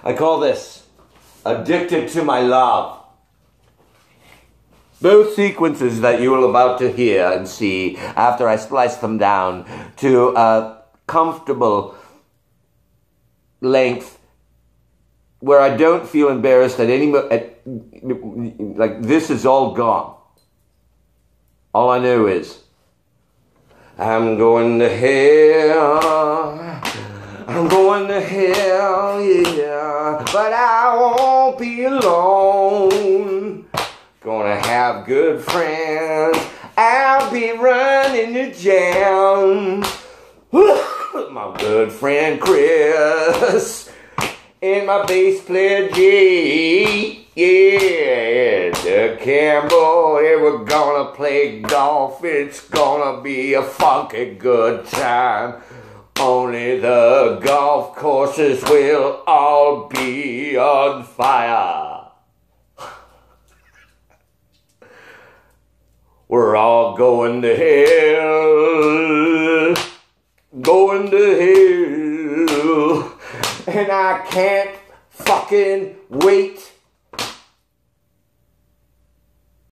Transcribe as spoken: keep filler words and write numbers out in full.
I call this Addicted to My Love. Those sequences that you are about to hear and see after I splice them down to a comfortable length where I don't feel embarrassed at any mo- at, like this is all gone. All I know is I'm going to hell. I'm going to hell, yeah. But I won't be alone. Gonna have good friends. I'll be running the jam. My good friend Chris and my bass player G. Yeah, the Campbell. Yeah, we're gonna play golf. It's gonna be a funky good time. Only the golf courses will all be on fire. We're all going to hell, going to hell, and I can't fucking wait